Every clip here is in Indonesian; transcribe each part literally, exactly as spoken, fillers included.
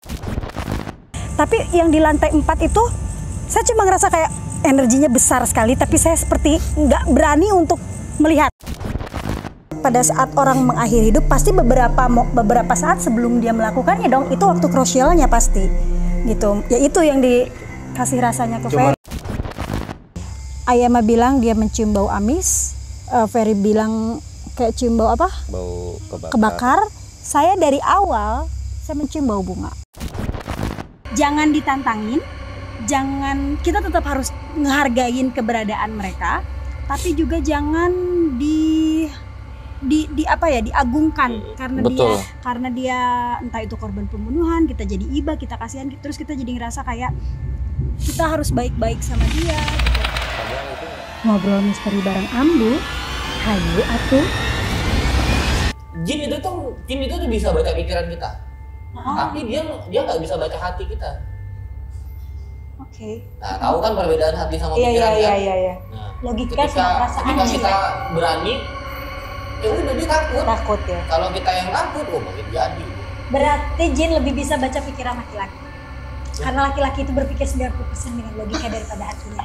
Tapi yang di lantai empat itu saya cuma ngerasa kayak energinya besar sekali, tapi saya seperti nggak berani untuk melihat. Pada saat orang mengakhiri hidup pasti beberapa beberapa saat sebelum dia melakukannya dong, itu waktu krusialnya pasti gitu. Ya itu yang dikasih rasanya ke Ferry. Ayama bilang dia mencium bau amis, uh, Ferry bilang kayak cium bau apa? Bau kebakar. Kebakar. Saya dari awal saya mencium bau bunga. Jangan ditantangin, jangan, kita tetap harus ngehargain keberadaan mereka, tapi juga jangan di di di apa ya diagungkan karena Betul. dia karena dia entah itu korban pembunuhan, kita jadi iba, kita kasihan, terus kita jadi ngerasa kayak kita harus baik-baik sama dia gitu. Ngobrol misteri bareng Ambu, hayu atuh. Jin itu tuh jin itu tuh bisa baca pikiran kita, oh. tapi dia dia nggak bisa baca hati kita. Oke. Okay. Nah, tahu kan perbedaan hati sama iya, pikiran iya, kan? Iya iya iya. Nah, logika ketika, sama perasaan. Ketika kita berani, ya udah dia takut. Takut ya. Kalau kita yang takut, oh mungkin jadi. Berarti jin lebih bisa baca pikiran laki-laki. Ya. Karena laki-laki itu berpikir sembilan puluh persen dengan logika daripada hatinya.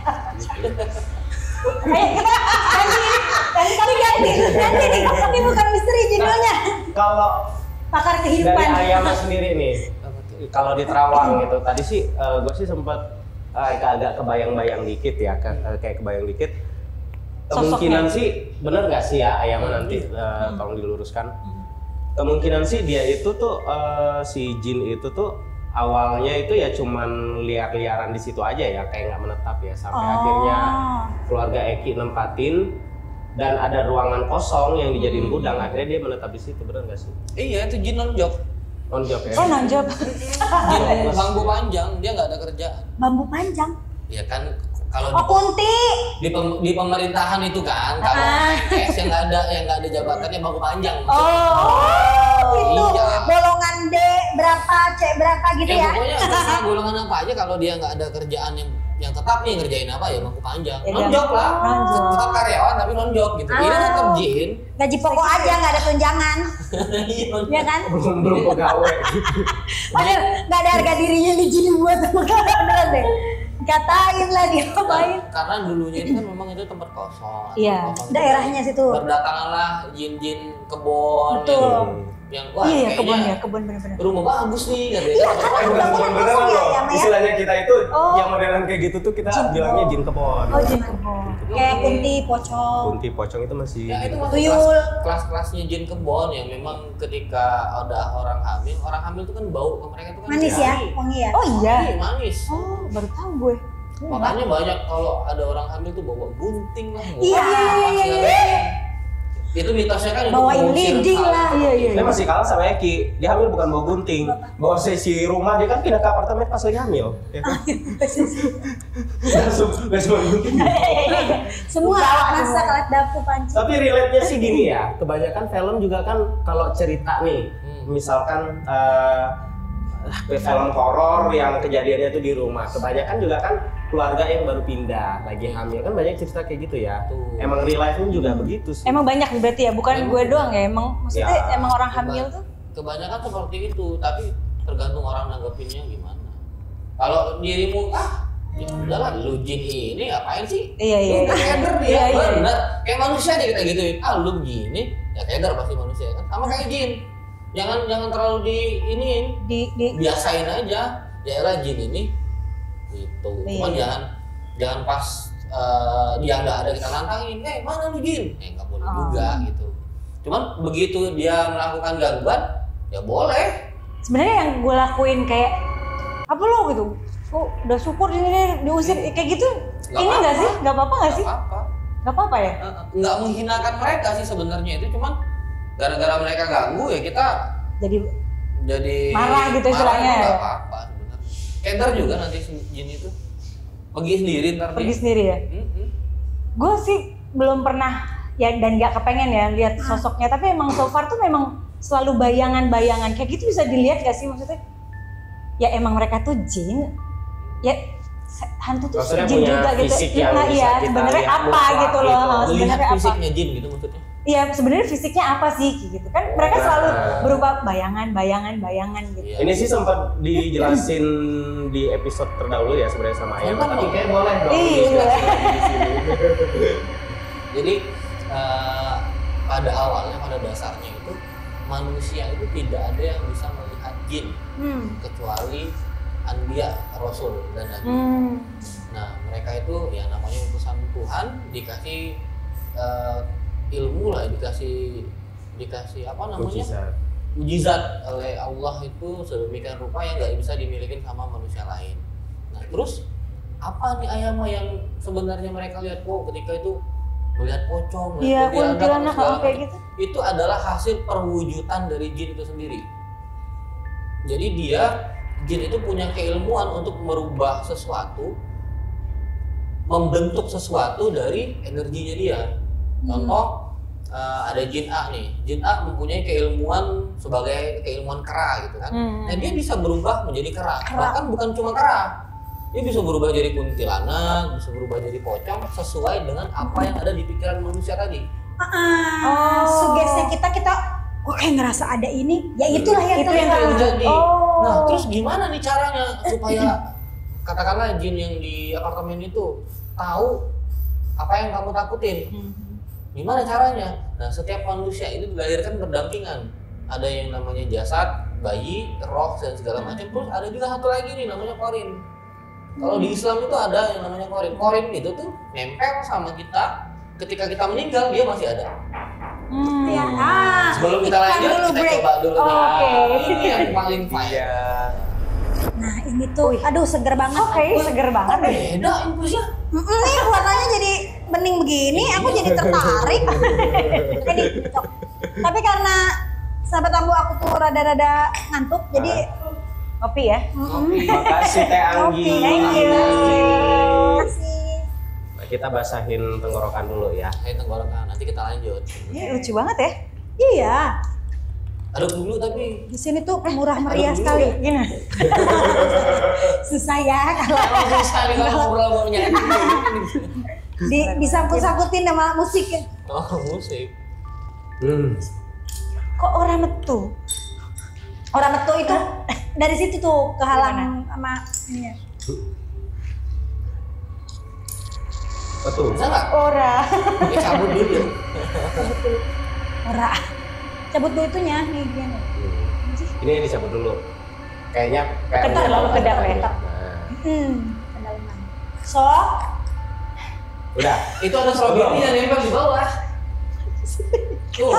Ayo kita ganti, ganti, ganti, ganti nih. Ini bukan misteri judulnya. Kalau pakar kehidupan. Dari Ayama sendiri nih, kalau di Terawang gitu, tadi sih uh, gue sih sempet uh, agak kebayang-bayang dikit ya, kayak kebayang dikit. Kemungkinan sosoknya. Sih bener nggak sih ya Ayama nanti uh, tolong diluruskan. Kemungkinan sih dia itu tuh uh, si Jin itu tuh awalnya itu ya cuman liar-liaran di situ aja ya, kayak nggak menetap ya, sampai oh. akhirnya keluarga Eki nempatin dan ada ruangan kosong yang dijadiin gudang, akhirnya dia menetap di situ, bener nggak sih? Iya, itu Jin non-job. Non-job ya? Oh non-job. Jin bambu panjang, dia nggak ada kerjaan. Bambu panjang? Iya kan, kalau oh, di, kunti. Di, pem, di pemerintahan itu kan, kalau ah. P N S yang nggak ada yang nggak ada jabatannya bambu panjang. Maksudnya. Oh, itu iya. Golongan D berapa, C berapa gitu ya? Ya pokoknya terserah golongan apa aja, kalau dia nggak ada kerjaan yang yang tetap nih, ngerjain apa ya bambu panjang. Ya, non-job lah, non-job. Tetap karyawan tapi non-job gitu. Ah. Ini tetap Jin. Gaji pokok aja, nggak ada tunjangan. Iya kan? Belum belum pegawai. Padahal nggak ada harga dirinya di Jin buat sama beneran deh. Katain lah dia ngapain? Karena dulunya itu kan memang itu tempat kosong. Iya. Daerahnya situ. Berdatanganlah jin-jin kebon. Betul. Yang wah iya, kayaknya kebun ya, kebun bener-bener. Rumah bagus nih katanya. Iya, karena bukan kebun beneran loh. Istilahnya kita itu oh. yang modelan kayak gitu tuh kita jin bilangnya jin kebon. Oh, jin kebon. Kayak kunti, pocong. Kunti, pocong itu masih. Ya, itu masih tuyul. Kelas, kelas-kelasnya jin kebon yang memang ketika ada orang hamil, orang hamil itu kan bau ke mereka itu kan manis ya, wangi ya. Oh iya. Iya, manis. Oh, baru tahu gue. Makanya banyak kalau ada orang hamil tuh bawa gunting lah. Iya, iya, iya. Itu mitosnya kan bawain liding lah. Iya, iya. Dia masih kalah sama Eki. Dia hamil bukan bawa gunting. Bawa sesi rumah, dia kan pindah ke apartemen pas lagi hamil. Ya kan? Langsung langsung gunting. Semua alat masak, alat dapur, panci. Tapi relate-nya sih gini ya. Kebanyakan film juga kan kalau cerita nih, misalkan uh, film horor yang kejadiannya itu di rumah. Kebanyakan juga kan keluarga yang baru pindah lagi hamil, kan banyak cerita kayak gitu ya. Tuh. Emang real life-nya juga begitu sih. Emang banyak berarti ya, bukan emang gue doang ya. Emang maksudnya ya, emang orang hamil tuh kebanyakan seperti itu, tapi tergantung orang nanggepinnya gimana. Kalau dirimu ah ya udahlah lu jin ini ngapain sih? Iya iya. Lu keder dia, iya, iya. bener. Kayak manusia aja kita gituin. Ah lu begini, ya keder pasti manusia kan. Sama kayak jin. Jangan jangan terlalu di iniin, di, di biasain aja. Ya elah jin ini gitu. Iya. Cuman jangan jangan pas uh, dia nggak ada kita nantangin, eh mana lu jin? Eh nggak boleh oh. juga gitu. Cuman begitu dia melakukan gangguan, ya boleh. Sebenarnya yang gue lakuin kayak apa lo gitu? Oh udah syukur ini diusir kayak gitu. Gak ini nggak sih? Nggak apa-apa nggak sih? Nggak apa-apa. Nggak apa-apa ya? Nggak menghinakan mereka sih sebenarnya, itu cuman gara-gara mereka ganggu ya kita jadi jadi marah gitu istilahnya. Nggak apa-apa sebenarnya. Keder juga nanti jin itu pergi sendiri ntar pergi dia. sendiri ya. Mm-hmm. Gue sih belum pernah ya dan nggak kepengen ya lihat sosoknya, tapi emang so far tuh memang selalu bayangan-bayangan kayak gitu. Bisa dilihat gak sih maksudnya? Ya emang mereka tuh jin. Ya hantu tuh maksudnya jin juga gitu. Nah iya sebenarnya apa gitu loh. Melihat fisiknya jin gitu maksudnya. Iya, sebenarnya fisiknya apa sih gitu kan? Mereka selalu berupa bayangan, bayangan, bayangan gitu. Iya. Ini sih sempat dijelasin di episode terdahulu ya sebenarnya sama Ayam, Sempat tapi loh. kayak boleh dong Iya. dijelasin lagi di sini. Jadi eh, pada awalnya, pada dasarnya itu manusia itu tidak ada yang bisa melihat jin Hmm. kecuali anbiya, rasul dan nabi. Hmm. Nah, mereka itu ya namanya utusan Tuhan, dikasih eh, ilmu lah, dikasih dikasih apa namanya? Mujizat. Mujizat oleh Allah itu sedemikian rupa yang nggak bisa dimiliki sama manusia lain. Nah, terus apa nih Ayama yang sebenarnya mereka lihat? Oh, ketika itu melihat pocong, Iya, melihat kuntilanak segala kayak macam. gitu. Itu adalah hasil perwujudan dari jin itu sendiri. Jadi dia jin itu punya keilmuan untuk merubah sesuatu, membentuk sesuatu dari energinya dia. Contoh uh, ada jin A nih, jin A mempunyai keilmuan sebagai keilmuan kera gitu kan. Hmm. Nah dia bisa berubah menjadi kera, Kera. bahkan bukan cuma kera, dia bisa berubah jadi kuntilanak, bisa berubah jadi pocong sesuai dengan apa yang ada di pikiran manusia tadi. Ah, sugesti kita kita kok kayak ngerasa ada ini, ya itulah yang Itu yang terjadi. terjadi. Oh. Nah terus gimana nih caranya supaya katakanlah jin yang di apartemen itu tahu apa yang kamu takutin? Gimana caranya? Nah, setiap manusia itu dilahirkan berdampingan. Ada yang namanya jasad, bayi, roh, dan segala macam. Terus ada juga satu lagi nih namanya korin. Kalau di Islam itu ada yang namanya korin. Korin itu tuh nempel sama kita. Ketika kita meninggal, dia masih ada. Hmm. Ya, ah. Sebelum kita Iklan lanjut, dulu, kita break. coba dulu. Oh, Nah, oke. ini yang paling fire. Iya. Nah, ini tuh aduh seger banget. Oh, kayaknya seger banget deh. Beda infusnya. Mm-mm, nih warnanya jadi bening begini, aku jadi tertarik. Jadi cocok. Tapi karena sahabat ambu aku tuh rada-rada ngantuk, jadi Kopi ya. Kopi. Makasih Teh Anggi. Kopi, thank you. Makasih. Nah, kita basahin tenggorokan dulu ya. Ayo tenggorokan, nanti kita lanjut. Ini lucu banget ya. Iya, Aduk dulu tapi di sini tuh murah meriah Aduh, sekali. Gini. Susah ya kalau kalau sekali kalau ngobrol mau nyanyi. di disangkut-sangkutin sama musik. Oh, musik. Hmm. Kok orang metu? Orang metu itu dari situ tuh kehalang sama ini. Betul. Bisa nggak? Ora. Ya cabut dulu. Ora. Cabut dulu itunya nih gini. Ini yang dicabut dulu. Kayaknya Kedap, lalu kedap ya. Nah, Hmm, kedalaman. So, udah. Itu ada strawberry yang nempel di bawah. Tuh.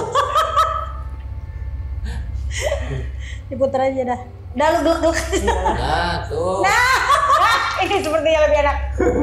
diputar aja dah. Udah lu gelek-gelek. Nah, tuh. Ini sepertinya lebih enak.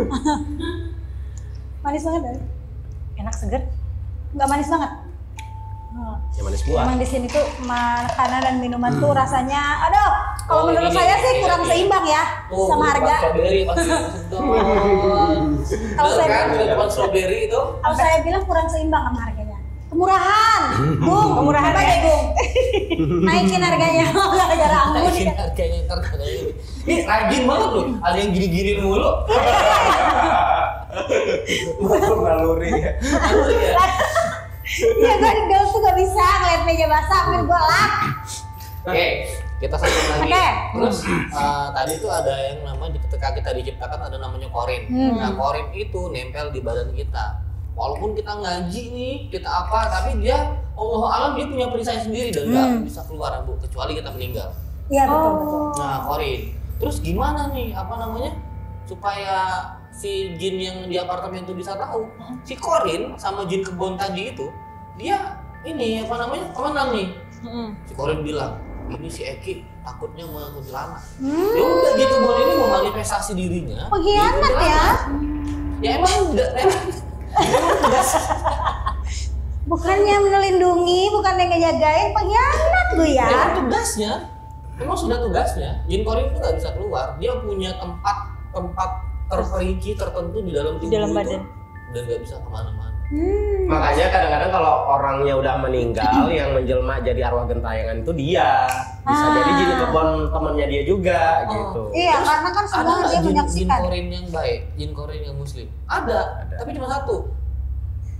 Manis banget dah. Enak seger. Enggak manis banget. Oh. Yang manis buah. Emang di sini tuh makanan dan minuman tuh rasanya, aduh, kalau Oh, menurut ini saya nih, sih ini kurang nih. seimbang ya Tuh, sama depan harga. Strawberry pasti sedot. Kalau saya kan di depan strawberry itu. Kalau saya bilang kurang seimbang sama harganya. Kemurahan, Gung, Kemurahan coba ya? deh, Gung. Naikin harganya, gara-gara anggur. Naikin harganya ntar kata ini. Ini rajin banget loh. Ada yang gini-gini mulu. Naluri ya. Aduh ya. Iya, gue di girls tuh gak bisa ngeliat meja basah, hampir gue lap. Oke, kita sambung lagi. Oke. Terus eh, tadi tuh ada yang namanya ketika kita diciptakan ada namanya korin. Hmm. Nah, korin itu nempel di badan kita. Walaupun kita ngaji nih, kita apa, tapi dia Allah alam dia punya perisai sendiri dan nggak Hmm. bisa keluar Bu, kecuali kita meninggal. Iya, betul, betul. Nah, korin. Terus gimana nih apa namanya supaya si jin yang di apartemen itu bisa tahu? Si korin sama jin kebon tadi itu dia ini apa namanya temenan nih. Si korin bilang, ini si Eki takutnya sama kuntilanak. Hmm. Ya udah jin kebon ini memanifestasi dirinya. Pengkhianat jadi kuntilanak. ya. Ya emang udah emang emang tugas. Bukannya melindungi, bukannya ngejagain, pengkhianat lu ya. Emang tugasnya. Emang sudah tugasnya. Jin korin itu nggak bisa keluar. Dia punya tempat tempat terperinci tertentu di dalam tubuh Di dalam itu badan. dan nggak bisa kemana-mana. Hmm. Makanya kadang-kadang kalau orangnya udah meninggal yang menjelma jadi arwah gentayangan itu dia. Bisa Ah. jadi jadi kebon temennya dia juga Oh. gitu. Iya, karena kan Ada semua nggak dia jin, jin menyaksikan. korin yang baik, jin korin yang muslim? Ada, Ada. tapi cuma satu.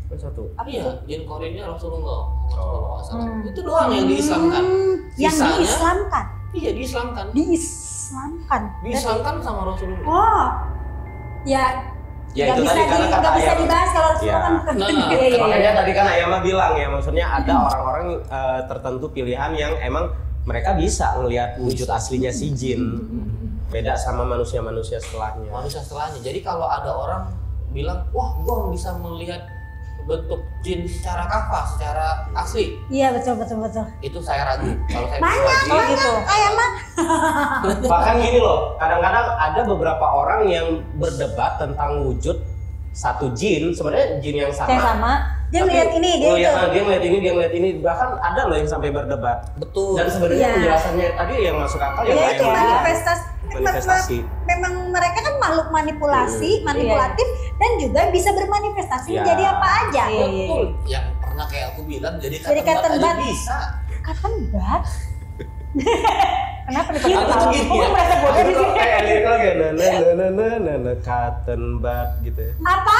Satu. Iya, jin korinnya Rasulullah. Oh. Hmm. Itu doang yang diislamkan. Yang Sisanya, diislamkan. Iya, diislamkan. Diislamkan. Diislamkan sama Rasulullah. Oh. Ya. Ya Gak itu bisa tadi karena di, kata gak bisa Ayam. dibahas kalau Rasulullah Ya. kan bukan. Nah, Iya, iya, iya. Makanya tadi kan Ayama bilang ya, maksudnya ada orang-orang uh, tertentu pilihan yang emang mereka bisa ngelihat wujud aslinya si jin. Beda sama manusia-manusia setelahnya. Manusia setelahnya. Jadi kalau ada orang bilang, wah, gua bisa melihat bentuk jin secara kafah, secara asli. Iya betul betul betul. Itu saya ragu. Kalau saya Banyak pribadi, banyak gitu. kayak mah. Bahkan gini loh, kadang-kadang ada beberapa orang yang berdebat tentang wujud satu jin, sebenarnya jin yang sama. Kayak sama. Dia Tapi ngeliat ini, dia ngeliat- itu. dia ngeliat ini, dia ngeliat ini, bahkan ada loh yang sampai berdebat. betul. Dan sebenarnya Iya. penjelasannya tadi yang masuk akal yang Ya lain itu bilang. manifestasi. Manifestasi. Memang mereka kan makhluk manipulasi, Hmm. manipulatif dan juga bisa bermanifestasi Iya. menjadi apa aja. Iya. Betul. Yang pernah kayak aku bilang, jadi Jadi kata cotton aja bud. bisa. Kapan bat? Kenapa nih? Aku tuh gini ya. merasa bodoh di sini. Kayak lirik lagi, na na na na na na na cotton bud gitu ya. Apa?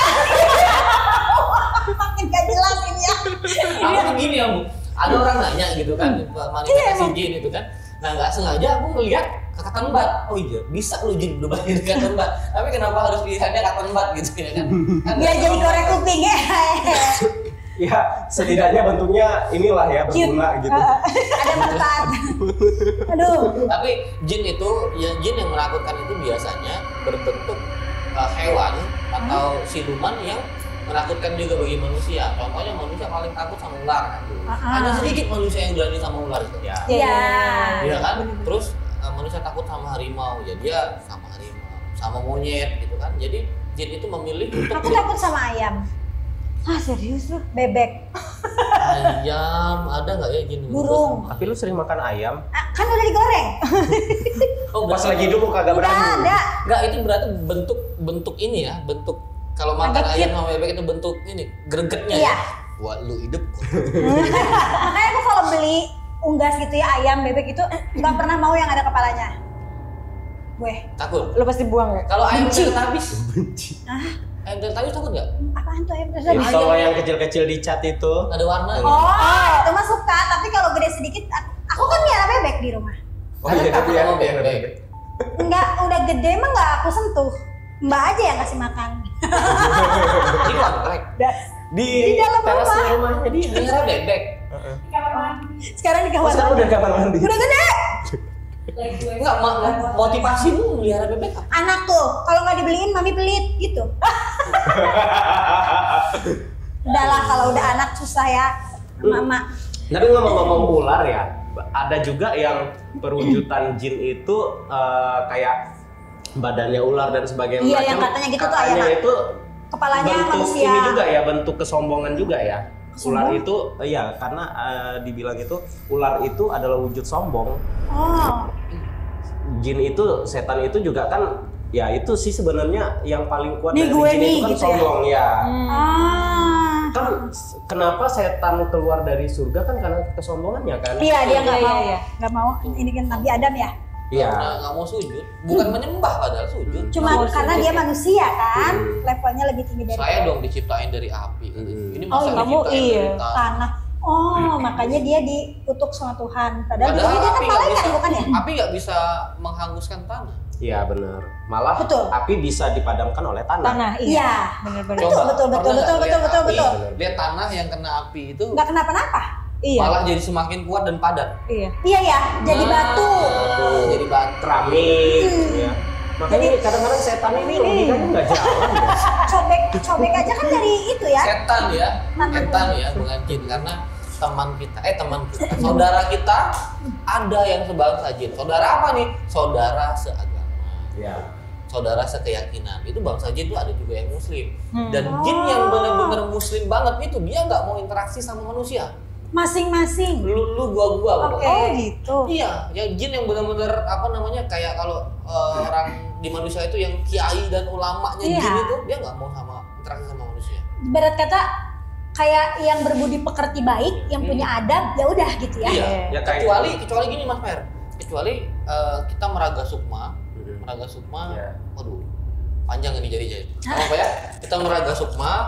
Makin gak jelas ini ya. Aku tuh gini ya, Bu. Ada orang nanya gitu kan, manifestasi jin itu kan. Nah, nggak sengaja aku ngelihat kata bat. Oh iya, bisa lu jin berubah jadi kata bat. Tapi kenapa harus pilihannya kata bat gitu ya kan? Kan Biar nggak jadi sama. korek kuping ya. Ya, setidaknya bentuknya inilah ya berguna gitu. Ada manfaat. Aduh. Tapi jin itu, ya jin yang menakutkan itu biasanya berbentuk uh, hewan atau siluman yang menakutkan juga bagi manusia. Contohnya manusia paling takut sama ular kan. Hanya sedikit manusia yang berani sama ular itu. Ya. Iya. Iya kan? Terus uh, manusia takut sama harimau, ya dia sama harimau, sama monyet gitu kan. Jadi jin itu memilih untuk Aku takut sama ayam. Ah serius lu? Bebek. ayam, ada nggak ya jin? Burung. Tapi lu sering makan ayam? Ah, kan udah digoreng. Oh, Pas berarti- lagi hidup lu kagak Udah berani. ada. Nggak, itu berarti bentuk bentuk ini ya, bentuk kalau makan Agak ayam cute. sama bebek itu bentuk ini gregetnya Iya. ya. Wah, lu hidup. Makanya aku kalau beli unggas gitu ya ayam bebek itu nggak pernah mau yang ada kepalanya. Gue. Takut. Lu pasti buang ya? Kalau ayam Benci. Teletubbies, Benci. ayam Teletubbies takut nggak? Apaan tuh ayam Ini tersebut? kalau yang kecil-kecil di cat itu. Ada warna. Oh, itu mah suka. Tapi kalau gede sedikit, aku, aku kan miara bebek di rumah. Oh iya, takut tapi ya, sama bebek. bebek. Enggak, udah gede emang nggak aku sentuh. Mbak aja yang kasih makan. Ini komplek. Di, Di dalam teras rumah. rumahnya dia. Melihara bebek. Sekarang di Oh, kamar sekarang mandi. udah kamar mandi. Udah gede. Enggak, ma- ma- motivasi lu melihara bebek apa? Anak tuh, kalau nggak dibeliin mami pelit gitu. Udahlah kalau udah anak susah ya, mama. Tapi ngomong-ngomong ular ya, ada juga yang perwujudan jin itu eh, kayak badannya ular dan sebagainya. Iya, macam. yang katanya gitu tuh, Katanya Ayana. itu Kepalanya bentuk manusia. ini juga ya, bentuk kesombongan juga ya. Ular Kesombong? itu, eh, ya karena eh, dibilang itu ular itu adalah wujud sombong. Oh, Jin itu, setan itu juga kan, ya itu sih sebenarnya yang paling kuat Nih dari gue jin nih, itu kan gitu ya? sombong ya. ah. Kan s- kenapa setan keluar dari surga kan karena kesombongannya kan? Iya dia nggak Iya, mau, iya, iya. nggak mau. Ini kan Nabi Adam ya. Iya. Karena nggak mau sujud, bukan menyembah padahal sujud. Cuma Mau karena sujud dia ya? manusia kan, Hmm. levelnya lebih tinggi dari Saya dong diciptain dari api. Hmm. Ini Oh, masa kamu diciptain iya. dari tanah. tanah. Oh, makanya dia dikutuk sama Tuhan. Padahal, Padahal dia kan api nggak malaikat bisa, bukan ya? api nggak bisa menghanguskan tanah. Iya benar. Malah Betul. api bisa dipadamkan oleh tanah. Tanah, Iya. iya. Bener-bener. Betul, betul, betul, pernah betul, nggak betul, lihat betul, api? betul. Lihat tanah yang kena api itu Nggak kenapa-napa. Iya. malah jadi semakin kuat dan padat. Iya. Iya ya, jadi Nah, batu. Jadi batu. Keramik. Hmm. Ya. Makanya Jadi- kadang-kadang setan ini logikanya nggak jalan ya. Cobek, cobek aja kan dari itu ya. Setan ya, Tanah. setan ya, bukan jin karena teman kita, eh teman kita, saudara kita ada yang sebangsa jin. Saudara apa nih? Saudara seagama. Ya. Saudara sekeyakinan. Itu bangsa jin itu ada juga yang muslim. Hmm. Dan jin yang benar-benar muslim banget itu dia nggak mau interaksi sama manusia. Masing-masing. Lu lu gua gua. Oke. Oh gitu. Iya, ya jin yang benar-benar apa namanya kayak kalau eh, orang di manusia itu yang kiai dan ulamanya Iya. jin itu dia nggak mau sama interaksi sama manusia. Ibarat kata kayak yang berbudi pekerti baik, yang Hmm. punya adab, ya udah gitu ya. Iya. Ya kayak Kecuali kecuali gini Mas Fer. Kecuali eh, kita meraga sukma, Mhm. meraga sukma. Iya. Waduh, panjang ini jadi jadi. Apa ya? Kita meraga sukma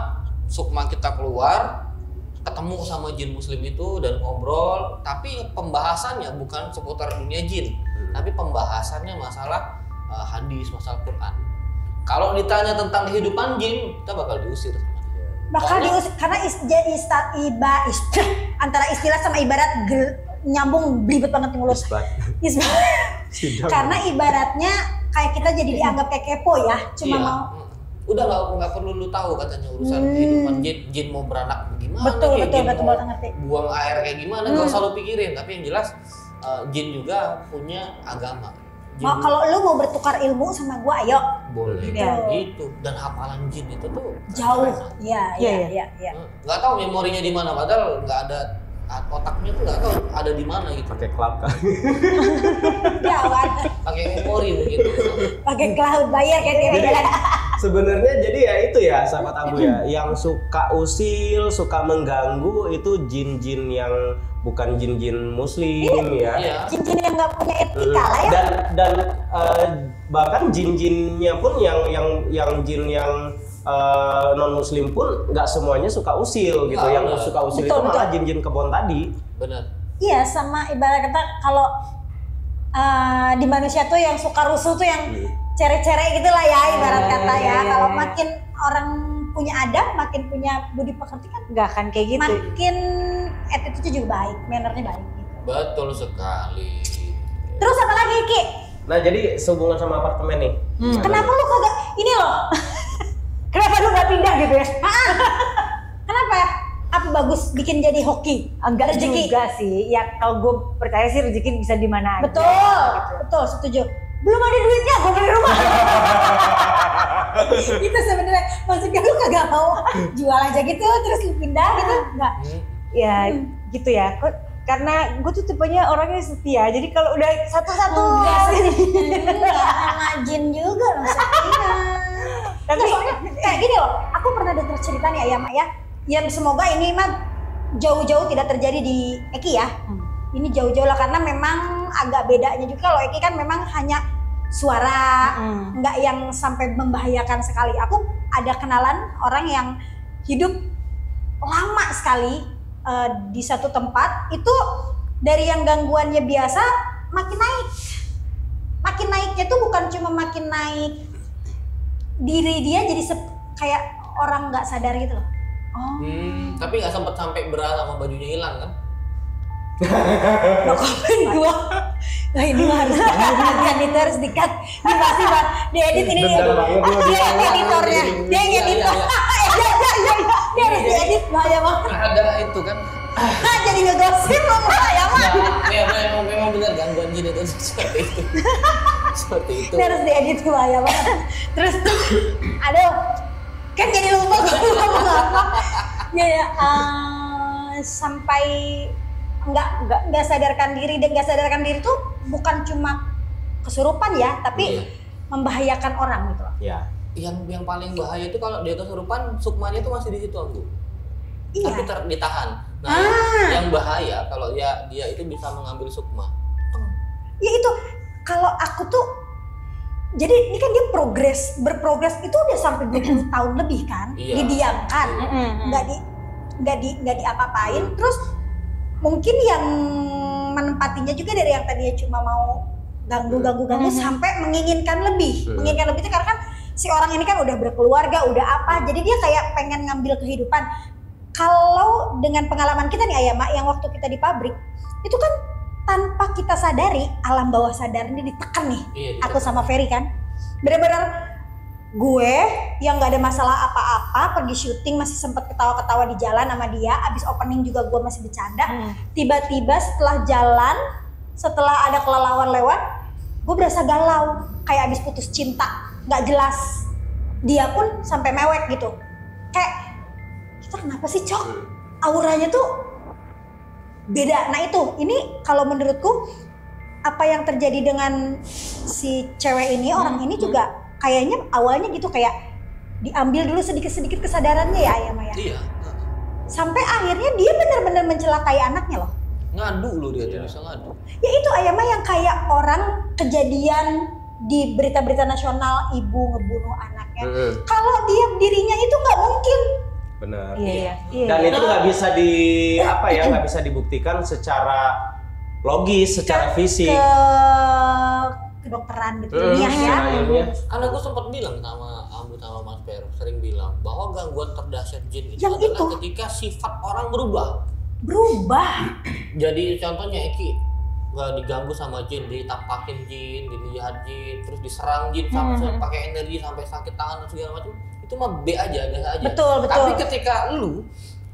Sukma kita keluar, ketemu sama jin muslim itu dan ngobrol, tapi pembahasannya bukan seputar dunia jin, hmm. tapi pembahasannya masalah uh, hadis, masalah Quran. Kalau ditanya tentang kehidupan jin, kita bakal diusir sama dia. Bakal diusir karena is, ista, iba, ist, antara istilah sama ibarat gel, nyambung belibet banget mulut. Isbat. Isbat. Karena ibaratnya kayak kita jadi dianggap kayak kepo ya, cuma iya. mau udah nggak nggak perlu lu tahu katanya urusan hmm. kehidupan jin, jin mau beranak gimana, betul kayak betul jin betul mau betul ngerti. buang air kayak gimana, nggak hmm. usah lu pikirin. Tapi yang jelas uh, jin juga punya agama. Jin oh, kalau lu mau bertukar ilmu sama gua, ayo. Boleh ya. Gitu. Dan hafalan jin itu tuh jauh. Iya iya iya iya. Nggak tahu memorinya di mana, padahal nggak ada otaknya tuh nggak tahu ada di mana gitu. Pakai cloud kan? Jawab. Pakai memori begitu. Pakai cloud bayar kayak dia. Sebenarnya jadi ya itu ya sahabat Abu ya, yang suka usil, suka mengganggu itu jin-jin yang bukan jin-jin muslim ya. Iya. Jin-jin yang nggak punya etika lah ya. Dan dan uh, bahkan jin-jinnya pun yang yang yang jin yang uh, non muslim pun nggak semuanya suka usil gitu. Nah, yang bener. suka usil Betul, itu malah betul. jin-jin kebon tadi. Benar. Iya, sama ibarat kata kalau uh, di manusia tuh yang suka rusuh tuh yang Hmm. cere-cere gitu lah ya ibarat Hmm, kata ya. iya, iya, Kalau iya. makin orang punya adab, makin punya budi pekerti kan Nggak akan kayak gitu. makin attitude-nya juga baik, mannernya baik gitu. Betul sekali. Terus apa lagi Ki? Nah jadi sehubungan sama apartemen nih. Hmm. Gimana Kenapa nih? lu kagak ini loh? Kenapa lu nggak pindah gitu ya? Ah, kenapa? Apa bagus bikin jadi hoki? Enggak Rezeki. juga sih. Ya kalau gue percaya sih rezeki bisa di mana aja. Betul, Gitu. betul, setuju. Belum ada duitnya, gue beli rumah. Itu sebenarnya maksudnya lu kagak mau jual aja gitu, terus lu pindah gitu, enggak? Hmm. Ya gitu ya. Kok- Karena gue tuh tipenya orangnya setia. Jadi kalau udah satu-satu. Enggak enggak sama jin juga loh setia. Tapi Enggak, soalnya kayak gini loh, aku pernah dengar cerita nih ya Mak ya, yang semoga ini mah jauh-jauh tidak terjadi di Eki ya. Hmm. Ini jauh-jauh lah karena memang agak bedanya juga kalau Eki kan memang hanya suara, Hmm. nggak yang sampai membahayakan sekali. Aku ada kenalan orang yang hidup lama sekali eh, di satu tempat, itu dari yang gangguannya biasa makin naik. Makin naiknya tuh bukan cuma makin naik diri dia jadi sep- kayak orang nggak sadar gitu loh. Oh, Hmm, tapi nggak sempet sampai berat sama bajunya hilang kan? no comment gua. Nah ini mah harus dikat, itu harus dikat. Ini pasti Pak, diedit ini. Dendam banget gua Dia bilang. yang editornya, dia yang Iya, editor. iya, Iya iya iya, dia harus diedit bahaya banget. Ada itu kan. Nah jadi ngegosip lo bahaya banget. Ya memang memang benar gangguan jin itu seperti itu. Seperti itu. Dia harus diedit bahaya banget. Terus, aduh, kan jadi lupa gue ngomong apa. Ya ya, eh, sampai nggak nggak nggak sadarkan diri dan nggak sadarkan diri tuh bukan cuma kesurupan ya, tapi Iya. membahayakan orang gitu loh. Ya. Yang yang paling bahaya itu kalau dia kesurupan, sukmanya tuh masih di situ, Anggu. Iya. Tapi ter, ditahan. Nah, Ah. yang bahaya kalau dia dia itu bisa mengambil sukma. Ya itu kalau aku tuh jadi ini kan dia progres berprogres itu udah sampai dua puluh tahun lebih kan, Iya. didiamkan, Mm-mm. nggak di nggak di nggak diapa-apain, terus mungkin yang menempatinya juga dari yang tadinya cuma mau ganggu-ganggu ganggu Mhm. sampai menginginkan lebih, Hmm. menginginkan lebih itu karena kan si orang ini kan udah berkeluarga, udah apa, jadi dia kayak pengen ngambil kehidupan. Kalau dengan pengalaman kita nih Ayah Mak, yang waktu kita di pabrik itu kan tanpa kita sadari alam bawah sadar ini ditekan nih. Iya, Aku ditekan. sama Ferry kan bener-bener gue yang nggak ada masalah apa-apa pergi syuting masih sempet ketawa-ketawa di jalan sama dia, abis opening juga gue masih bercanda. Hmm. Tiba-tiba setelah jalan, setelah ada kelelawar lewat, gue berasa galau kayak abis putus cinta, nggak jelas. Dia pun sampai mewek gitu, kayak kita kenapa sih Cok, auranya tuh beda. Nah itu, ini kalau menurutku apa yang terjadi dengan si cewek ini, orang ini juga kayaknya awalnya gitu, kayak diambil dulu sedikit-sedikit kesadarannya ya Ayah Maya. Iya. Sampai akhirnya dia benar-benar mencelakai anaknya loh. Ngadu loh dia Iya. tuh bisa ngadu. Ya itu Ayah Maya yang kayak orang kejadian di berita-berita nasional ibu ngebunuh anaknya. Mm-mm. Kalau dia dirinya itu nggak mungkin Benar. Iya, iya. Dan itu nggak bisa di apa ya, nggak bisa dibuktikan secara logis, secara fisik. Ke kedokteran gitu Hmm, ilmiah ya. secara ilmiah. Karena gue sempat bilang sama Ambu sama Mas Per, sering bilang bahwa gangguan terdahsyat jin itu Yang adalah itu. ketika sifat orang berubah. Berubah. Jadi contohnya Eki gak diganggu sama jin, ditampakin jin, dilihat jin, terus diserang jin sampai Hmm. pakai energi sampai sakit tangan dan segala macam, itu mah B aja, biasa aja. Betul, betul. Tapi ketika lu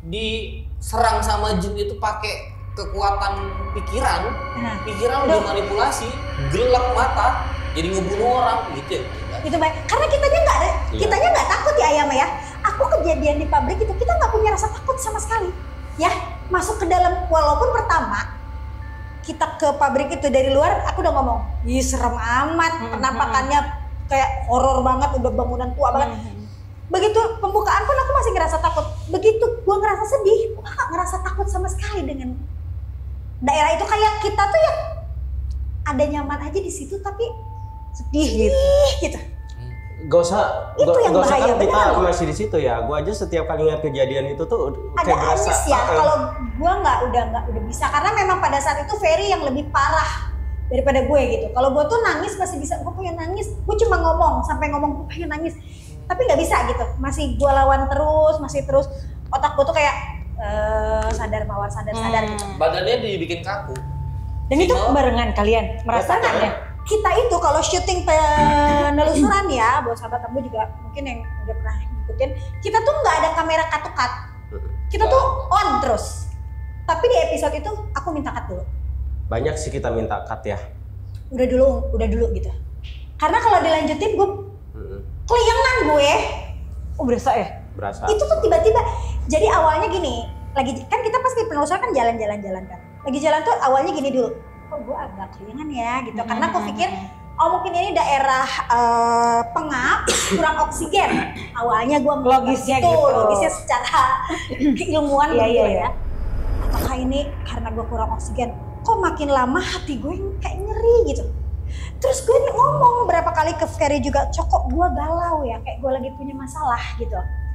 diserang sama jin itu pakai kekuatan pikiran, Nah, pikiran lu dimanipulasi, gelap mata, jadi ngebunuh orang gitu ya. itu baik. Karena kitanya nggak, Iya. kitanya nggak takut ya Ayam ya. Aku kejadian di pabrik itu kita nggak punya rasa takut sama sekali. Ya, masuk ke dalam walaupun pertama kita ke pabrik itu dari luar, aku udah ngomong, ih serem amat, penampakannya kayak horor banget, udah bangunan tua banget. Begitu pembukaan pun aku masih ngerasa takut. Begitu gua ngerasa sedih, gua nggak ngerasa takut sama sekali dengan daerah itu. Kayak kita tuh ya ada nyaman aja di situ, tapi sedih gitu. gitu. Gak usah, Itu gak, yang gak usah bahaya, kan kita beneran loh. masih di situ ya. Gua aja setiap kali ngeliat kejadian itu tuh Ada kayak berasa. anis ya. ah, ah. Kalau gua nggak udah nggak udah bisa, karena memang pada saat itu Ferry yang lebih parah daripada gue gitu. Kalau gue tuh nangis masih bisa, gue pengen nangis, gue cuma ngomong sampai ngomong gue pengen nangis, tapi nggak bisa gitu. Masih gue lawan terus, masih terus otak gue tuh kayak eh, sadar mawar sadar sadar gitu. Badannya dibikin kaku. Dan itu Sino- barengan kalian merasakan ya? Kita itu kalau syuting penelusuran ya, buat sahabat kamu juga mungkin yang udah pernah ngikutin, kita tuh nggak ada kamera cut-cut, kita tuh on terus. Tapi di episode itu aku minta cut dulu. Banyak sih kita minta cut ya. Udah dulu, udah dulu gitu. Karena kalau dilanjutin gue Mm-mm. keliangan gue. Oh berasa ya? Berasa. Itu tuh tiba-tiba. Jadi awalnya gini, lagi kan kita pasti penelusuran kan jalan-jalan-jalan kan. Lagi jalan tuh awalnya gini dulu. Kok gue agak keliangan ya gitu. Karena aku pikir oh mungkin ini daerah eh, pengap, kurang oksigen. Awalnya gue Logisnya gitu, gitu. logisnya secara keilmuan Iya, begitu iya, iya. ya. Apakah ini karena gue kurang oksigen? Kok makin lama hati gue kayak nyeri gitu. Terus gue ngomong berapa kali ke Ferry juga, cokok gue galau ya, kayak gue lagi punya masalah gitu.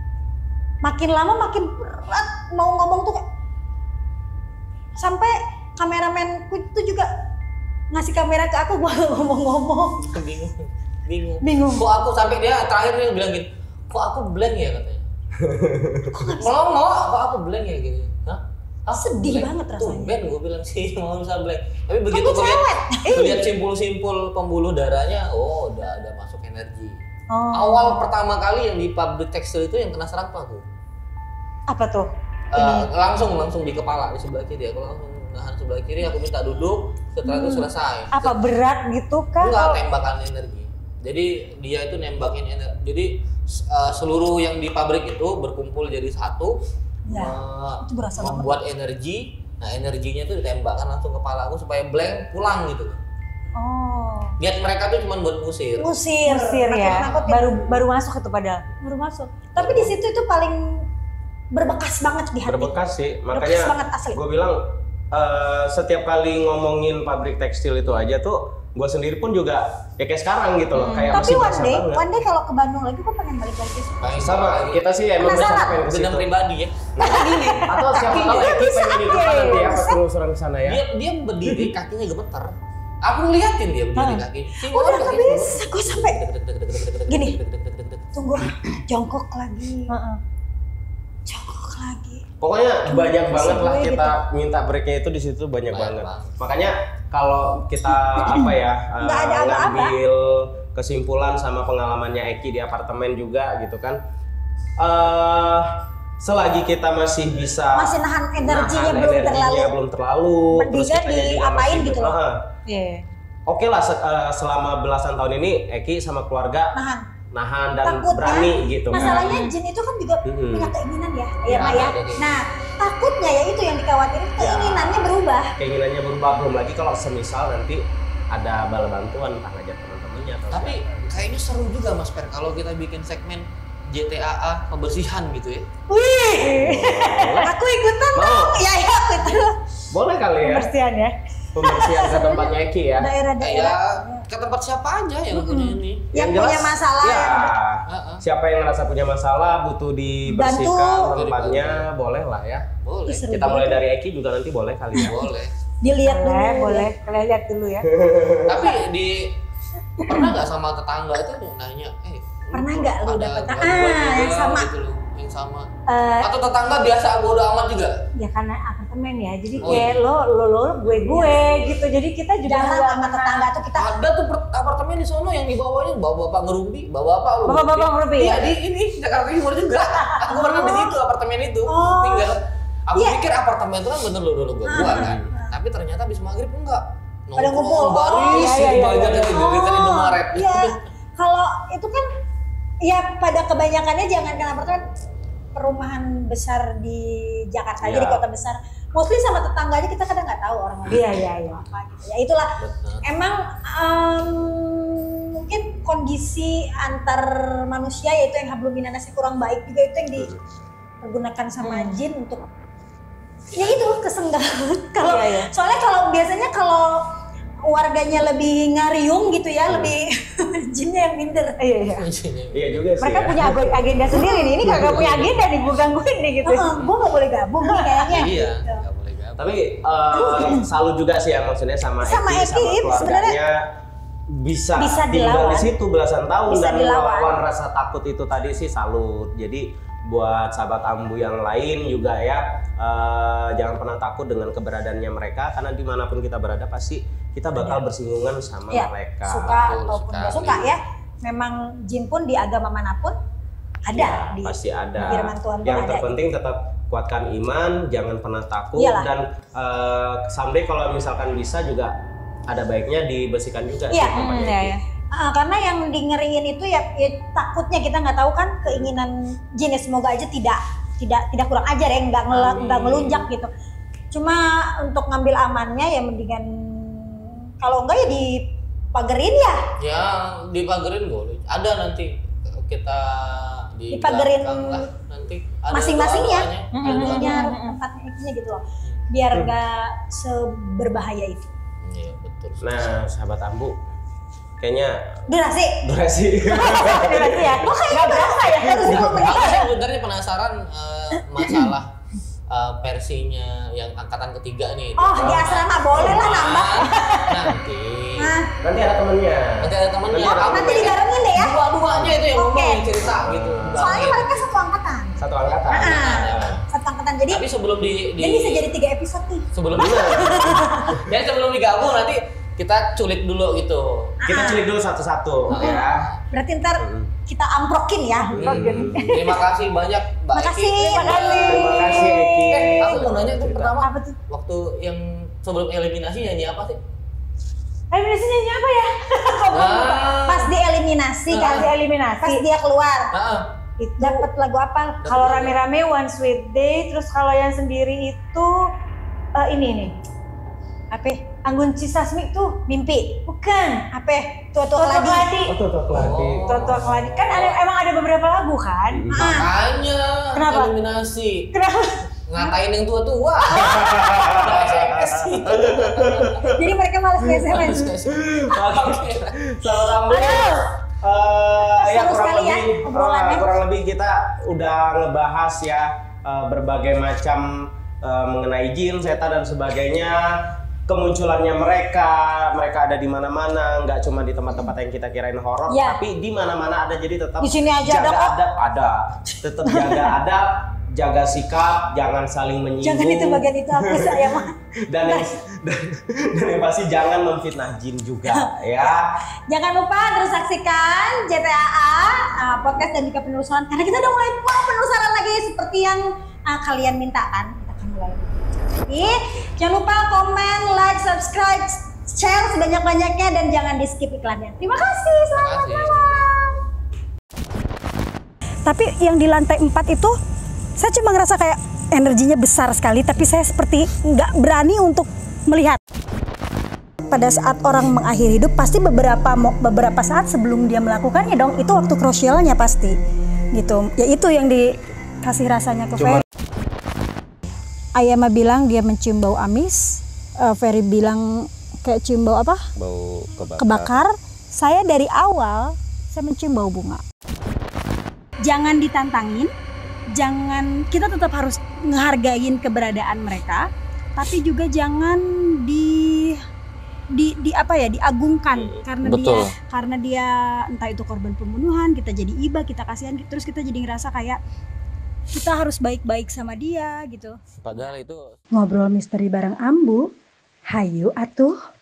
Makin lama makin berat mau ngomong tuh kayak, sampai kameramenku itu juga ngasih kamera ke aku, gue ngomong-ngomong. Bingung. Bingung. Bingung. Kok aku sampai dia terakhir dia bilang gitu, kok aku blank ya katanya. Ngomong, kok aku blank ya gitu. Hah? Ah, Sedih blank? banget rasanya. Tumben gue bilang sih mau bisa blank. Tapi begitu Aku gue lihat, cewek. gue lihat simpul-simpul pembuluh darahnya, oh udah ada masuk energi. Oh. Awal pertama kali yang di pabrik tekstil itu yang kena serang tuh aku. Apa tuh? Eh, langsung langsung di kepala di sebelah kiri. Aku langsung nahan sebelah kiri, aku minta duduk. Setelah itu selesai. Apa berat gitu kan? Enggak, tembakan energi. Jadi dia itu nembakin energi. Jadi uh, seluruh yang di pabrik itu berkumpul jadi satu, Ya, me- itu berasa banget. membuat energi. Nah energinya itu ditembakkan langsung kepala aku supaya blank pulang gitu. Oh. Niat mereka tuh cuma buat ngusir. Ngusir, Mesir ya. nakut-nakutin. Baru baru masuk itu padahal. baru masuk. Tapi di situ itu paling berbekas banget di hati. Berbekas sih. Berbekas Makanya banget asli. gue bilang eh, setiap kali ngomongin pabrik tekstil itu aja tuh gue sendiri pun juga ya kayak sekarang gitu loh. Kayak Tapi masih one berasa day, banget. one day kalau ke Bandung lagi, gue pengen balik lagi. Pengen Sama, lagi. kita sih emang Penasaran? besok pengen ke Dendam situ. pribadi ya. Atau siapa tahu Eki pengen ikutan nanti ya pas penelusuran ke sana ya. Dia dia berdiri kakinya gemeter. Aku ngeliatin dia berdiri kaki. Udah gak bisa, gue sampai gini. Tunggu, jongkok lagi, Heeh. jongkok lagi. Pokoknya banyak banget lah gue kita minta breaknya itu di situ banyak Banyak banget. banget. Makanya kalau kita apa ya eh, Nggak ada apa-apa. ngambil kesimpulan sama pengalamannya Eki di apartemen juga gitu kan. eh selagi kita masih bisa Masih nahan energinya nahan belum energinya terlalu. belum terlalu, Mendingan terus kitanya juga diapain masih gitu ber- loh. Heeh. Iya. Oke lah se- eh, selama belasan tahun ini Eki sama keluarga Nahan. nahan dan Takutnya, berani gitu kan. Masalahnya jin itu kan juga Mm-mm. punya keinginan ya, ya Ya, Maya. ada keinginan. Nah, takutnya ya itu yang dikhawatirin, keinginannya berubah. Keinginannya berubah, belum lagi kalau semisal nanti ada bala bantuan entah ngajak teman-temannya atau Tapi kayaknya seru juga Mas Per kalau kita bikin segmen J T A A pembersihan gitu ya. Wih, aku ikutan Mau? dong. Ya, ya aku itu boleh kali ya Pembersihan ya. pembersihan ke tempatnya Eki ya. daerah-daerah. Kayak ke tempat siapa aja yang punya ini. Yang punya masalah ya, yang Heeh. siapa yang merasa punya masalah butuh dibersihkan Bantu. tempatnya, boleh lah ya. Boleh. Ih, seru Kita mulai banget. dari Eki juga nanti boleh kali ya. Boleh. Dilihat dulu. Boleh, boleh. Kalian lihat dulu ya. Tapi di pernah nggak sama tetangga itu nanya, eh Pernah nggak lu ada dapet- gangguan ah, juga yang sama. gitu loh, yang sama. Eh, Atau tetangga biasa bodo amat juga? ya karena apartemen ya, jadi Oh, kayak iya. lo, lo, lo, gue, gue gitu. Jadi kita juga Jangan nggak sama pernah- tetangga tuh kita Ada tuh per- apartemen di sono yang di bawahnya bapak-bapak ngerumpi, bapak-bapak lu. Bapak-bapak ngerumpi, Iya ya? di ini Jakarta Timur juga. Aku pernah di situ apartemen itu Oh. tinggal. Aku Iya. pikir apartemen itu kan bener lo dulu gua gua kan. Tapi ternyata habis maghrib enggak. Pada ngumpul. baris, Oh, iya, iya, banyak iya, yang iya. di dekat Indomaret. Iya. Kalau itu kan ya pada kebanyakannya jangankan apartemen, perumahan besar di Jakarta aja Iya. di kota besar. Mostly sama tetangga aja kita kadang nggak tahu orang Iya, iya, iya. apa gitu. Ya itulah. Benar. Emang em, mungkin kondisi antar manusia yaitu yang hablum minanasnya kurang baik juga itu yang dipergunakan sama jin untuk ya itu kesenggalan. Kalau Iya, iya. soalnya kalau biasanya kalau warganya lebih ngariung gitu ya, lebih jinnya yang minder. Iya, iya. Iya juga sih. Mereka ya. punya ag- agenda sendiri nih. Ini kagak punya agenda nih, gue gangguin nih gitu. Heeh, gue nggak boleh gabung nih kayaknya. Iya, gitu. nggak boleh gabung. Tapi eh, salut juga sih ya maksudnya sama, Sama Eki, sama Eki, keluarganya sebenarnya bisa, bisa tinggal dilawan. di situ belasan tahun Bisa dan dilawan. melawan rasa takut itu tadi sih salut. Jadi buat sahabat Ambu yang lain juga ya eh, jangan pernah takut dengan keberadaannya mereka karena dimanapun kita berada pasti kita bakal bersinggungan sama Ya, mereka. suka Betul ataupun nggak sekali. suka ya. Memang jin pun di agama manapun ada Ya, di pasti ada. di firman Tuhan pun Yang ada. terpenting tetap kuatkan iman, jangan pernah takut Iyalah. dan eh, someday kalau misalkan bisa juga ada baiknya dibersihkan juga Iya, sih tempatnya Hmm, ya, Eki. ya. Ah, karena yang dingeriin itu ya, ya takutnya kita nggak tahu kan keinginan jin ya, semoga aja tidak tidak tidak kurang ajar ya, nggak ngel- Amin. nggak ngelunjak gitu. Cuma untuk ngambil amannya ya mendingan kalau enggak ya dipagerin ya. Ya dipagerin boleh. Ada nanti kita di Dipagerin belakang lah, nanti ada masing-masing ya. doa-doanya. Ada Intinya doa-doanya. tempatnya intinya gitu loh. Biar nggak seberbahaya itu. Iya betul. Nah, sahabat Ambu, kayaknya Durasi. durasi. Berarti ya. Kok kayak nggak berasa ya? Harus dua menit. Aku sih sebenarnya penasaran eh, masalah eh, versinya yang angkatan ketiga nih. Oh, di asrama boleh lah nambah. Nanti. Nah, Nanti ada temennya. Nanti ada temennya. Nanti ada Aku nanti pengen dibarengin deh ya. Dua-duanya itu yang Oke. ngomong cerita gitu. Soalnya mereka satu angkatan. Satu angkatan. Ah, satu angkatan. Jadi Tapi sebelum di, di jadi bisa jadi tiga episode nih. sebelum ya sebelum digabung nanti kita culik dulu gitu. Kita culik dulu satu-satu ya. Berarti ntar kita amprokin ya. Hmm, Terima kasih banyak Mbak Makasih. Eki. Terima kasih. Terima kasih Eki. Eh, aku mau nanya tuh pertama Apa tuh? waktu yang sebelum eliminasi nyanyi apa sih? Eliminasi nyanyi apa ya? Nah, Pas dieliminasi Nah. kan, Pas eliminasi. pas dia keluar, Nah, Itu dapat lagu apa? kalau rame-rame One Sweet Day, terus kalau yang sendiri itu eh, ini nih. Apa? Anggun Cisasmi tuh Mimpi. bukan. Apa? Tua-tua Toto keladi. Keladi. Oh, tuh tuh Keladi. Oh. Toto Keladi kan ada, emang ada beberapa lagu kan? makanya Kenapa? eliminasi. Kenapa? Ngatain yang tua-tua. Nah, S M S sih. Jadi mereka malas ke S M S. Oke. Selamat Ambu. Aduh. Eh, ya Seru kurang sekali ya lebih obrolannya. eh, kurang lebih kita udah ngebahas ya eh, berbagai macam eh, mengenai jin, setan dan sebagainya, kemunculannya mereka, mereka ada di mana-mana, nggak cuma di tempat-tempat yang kita kirain horor, Ya. tapi di mana-mana ada, jadi tetap Di sini aja ada jaga kok. adab, ada, tetap jaga adab, jaga sikap, jangan saling menyinggung. Jangan itu bagian itu aku saya mah. dan yang, dan, dan yang pasti jangan memfitnah jin juga ya. Jangan lupa terus saksikan J T A A uh, podcast dan juga penelusuran karena kita udah mulai wow, penelusuran lagi seperti yang uh, kalian mintakan. Kita akan mulai lagi. Jangan lupa komen, like, subscribe, share sebanyak-banyaknya dan jangan di skip iklannya. Terima kasih. Selamat Terima kasih. malam. Tapi yang di lantai empat itu saya cuma ngerasa kayak energinya besar sekali, tapi saya seperti nggak berani untuk melihat. Pada saat orang mengakhiri hidup, pasti beberapa beberapa saat sebelum dia melakukannya dong, itu waktu krusialnya pasti, gitu. Ya itu yang dikasih rasanya ke Ferry. Ayama bilang dia mencium bau amis, uh, Ferry bilang kayak cium bau apa? Bau kebakar. Kebakar. Saya dari awal saya mencium bau bunga. Jangan ditantangin, jangan, kita tetap harus ngehargain keberadaan mereka, tapi juga jangan di di, di apa ya diagungkan karena Betul. dia karena dia entah itu korban pembunuhan, kita jadi iba, kita kasihan, terus kita jadi ngerasa kayak kita harus baik-baik sama dia gitu. Padahal itu Ngobrol misteri bareng Ambu, hayu atuh.